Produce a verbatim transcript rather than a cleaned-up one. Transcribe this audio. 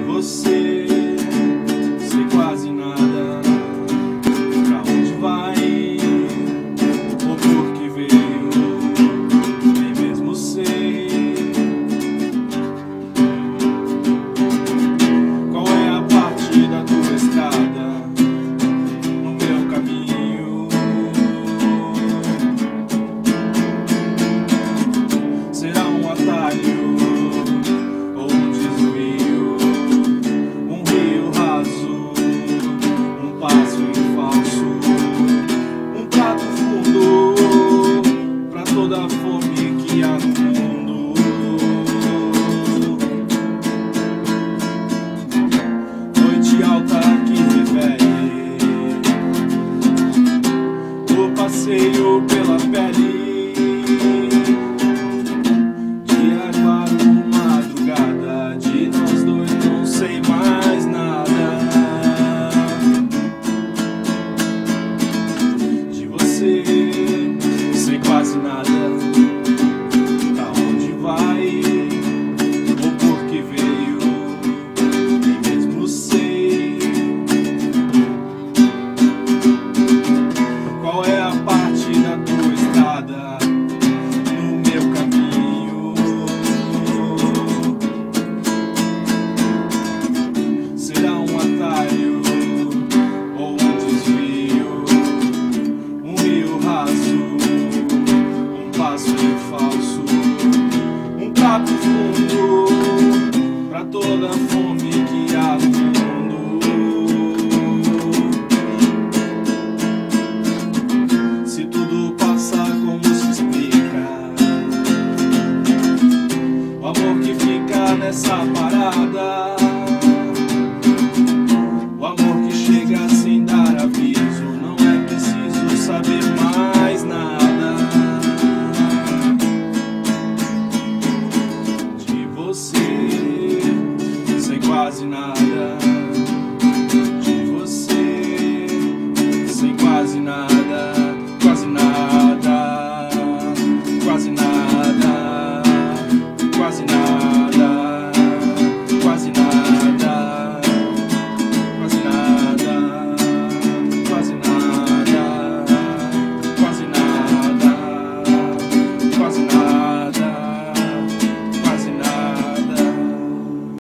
você, sei quase nada. Pra onde vai, ou por que veio, nem mesmo sei. Qual é a parte da tua estrada no meu caminho? Será um atalho ou um desvio, um rio raso, um passo em falso, um prato fundo pra toda a fome que há no mundo. Noite alta que revele o passeio pela pele. Dia claro, madrugada, de nós dois não sei mais nada. De você, sei quase nada. Pra onde vai, ou por que veio, nem mesmo sei. Qual é a parte da tua estrada no meu caminho? Será um atalho ou um desvio, um rio raso, um passo em falso, um prato fundo pra toda a fome que há no mundo. Se tudo passar, como se explica o amor que fica nessa parada?